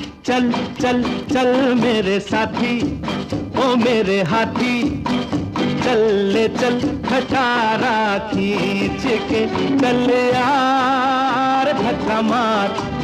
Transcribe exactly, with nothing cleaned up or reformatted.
चल चल चल मेरे साथी, ओ मेरे हाथी, चल ले चल खटारा खींच के, चल यार धक्का मार